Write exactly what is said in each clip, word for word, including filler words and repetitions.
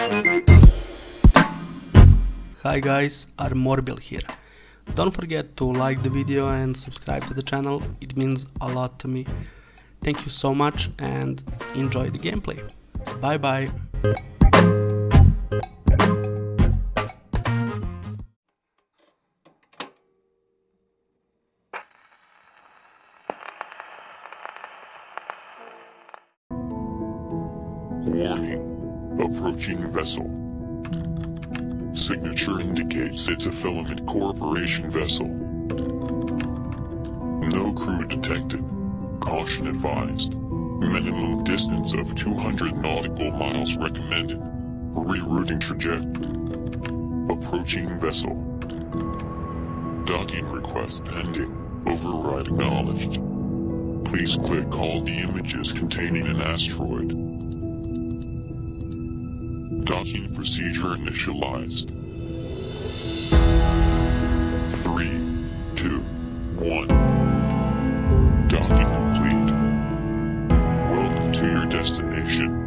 Hi guys, Armorbil here. Don't forget to like the video and subscribe to the channel, it means a lot to me. Thank you so much and enjoy the gameplay. Bye bye. Warning. Approaching vessel. Signature indicates it's a Filament Corporation vessel. No crew detected. Caution advised. Minimum distance of two hundred nautical miles recommended. Rerouting trajectory. Approaching vessel. Docking request pending. Override acknowledged. Please click all the images containing an asteroid. Docking procedure initialized. Three, two, one. Docking complete. Welcome to your destination.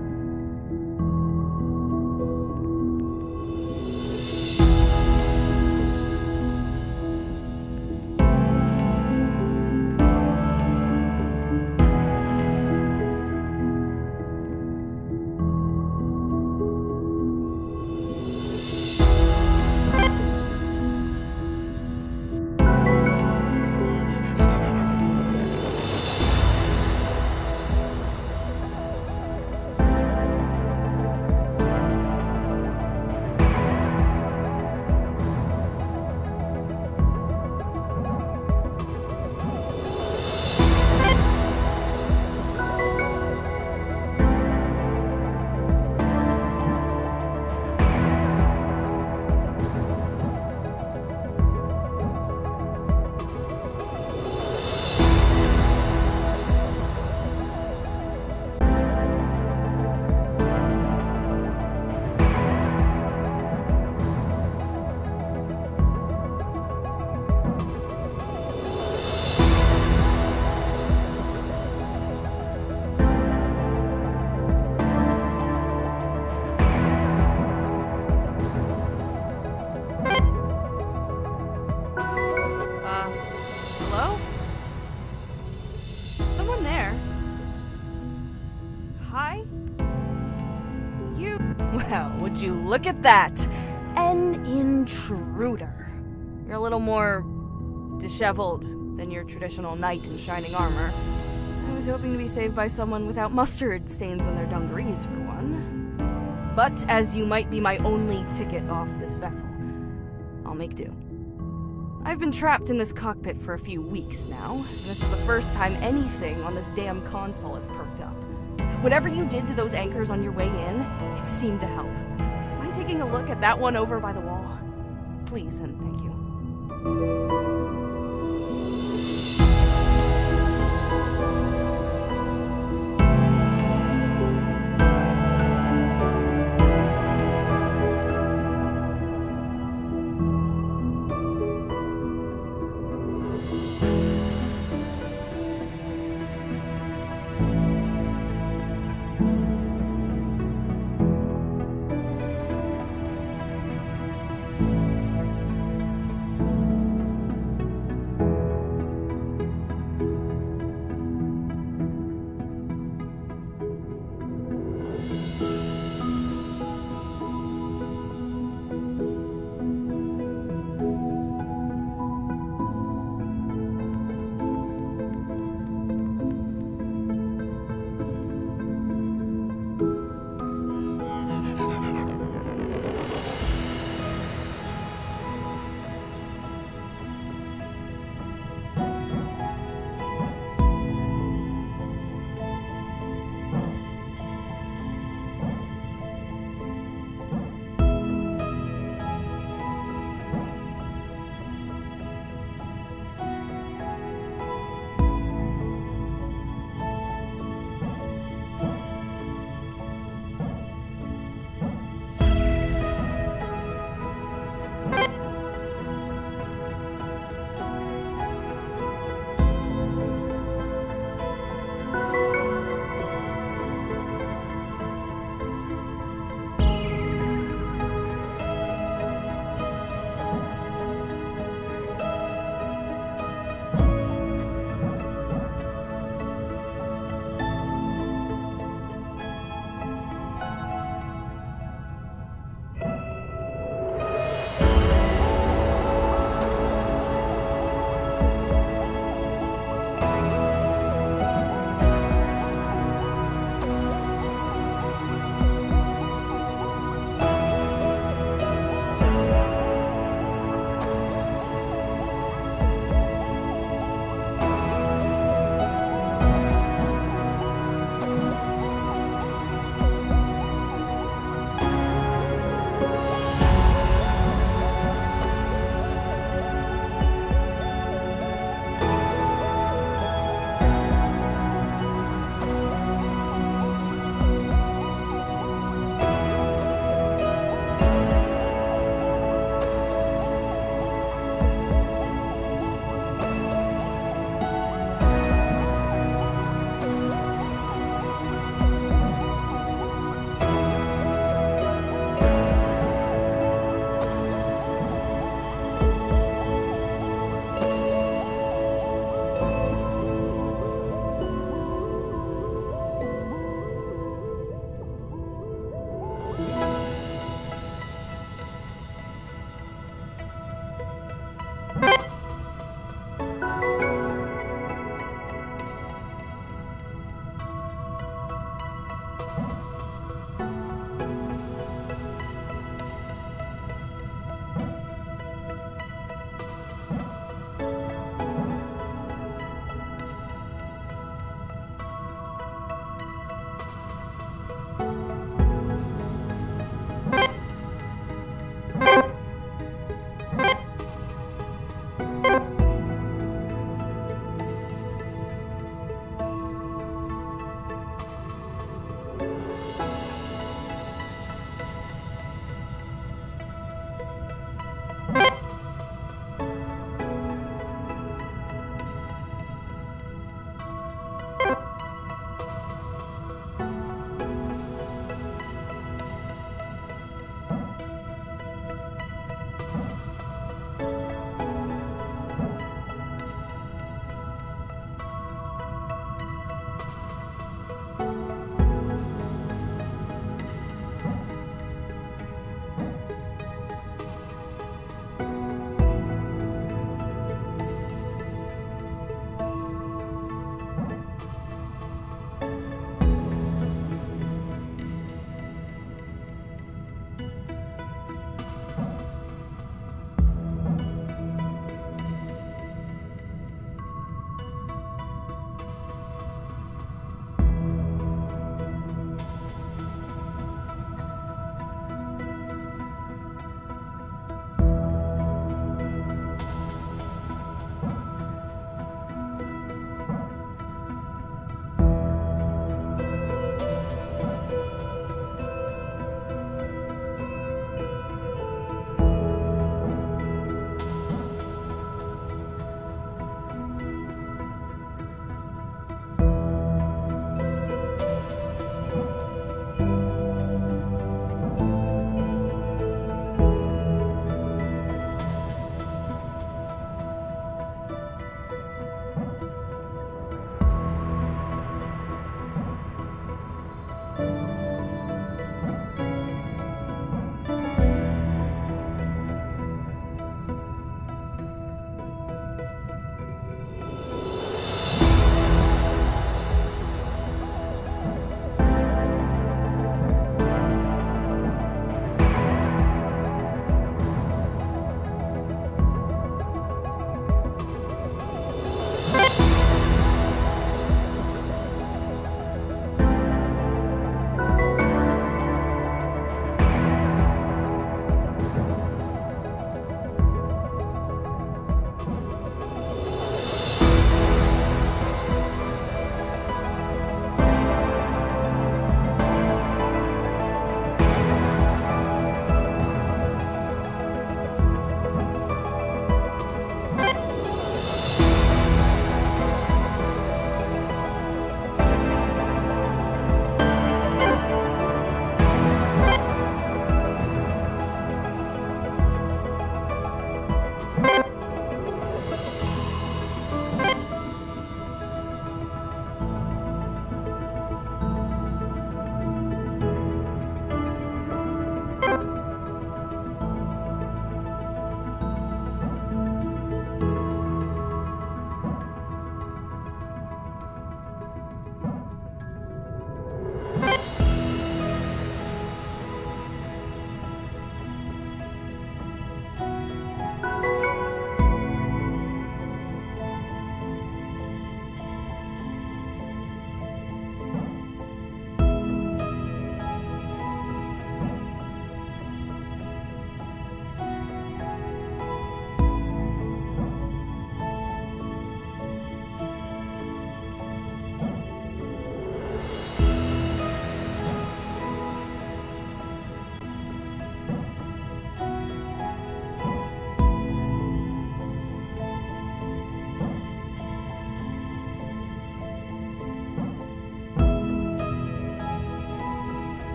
Someone there? Hi? You... Well, would you look at that? An intruder. You're a little more... disheveled than your traditional knight in shining armor. I was hoping to be saved by someone without mustard stains on their dungarees, for one. But as you might be my only ticket off this vessel, I'll make do. I've been trapped in this cockpit for a few weeks now, and this is the first time anything on this damn console has perked up. Whatever you did to those anchors on your way in, it seemed to help. Mind taking a look at that one over by the wall? Please and thank you.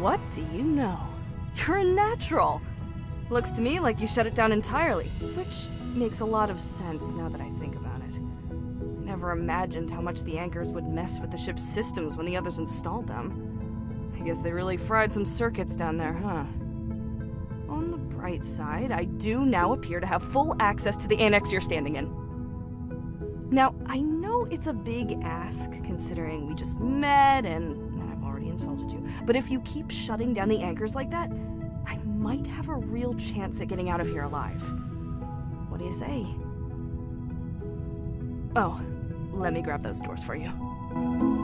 what do you know? You're a natural! Looks to me like you shut it down entirely, which makes a lot of sense now that I think about it. I never imagined how much the anchors would mess with the ship's systems when the others installed them. I guess they really fried some circuits down there, huh? On the bright side, I do now appear to have full access to the annex you're standing in. Now, I know it's a big ask, considering we just met and that I've already insulted you, but if you keep shutting down the anchors like that, I might have a real chance at getting out of here alive. What do you say? Oh, let me grab those doors for you.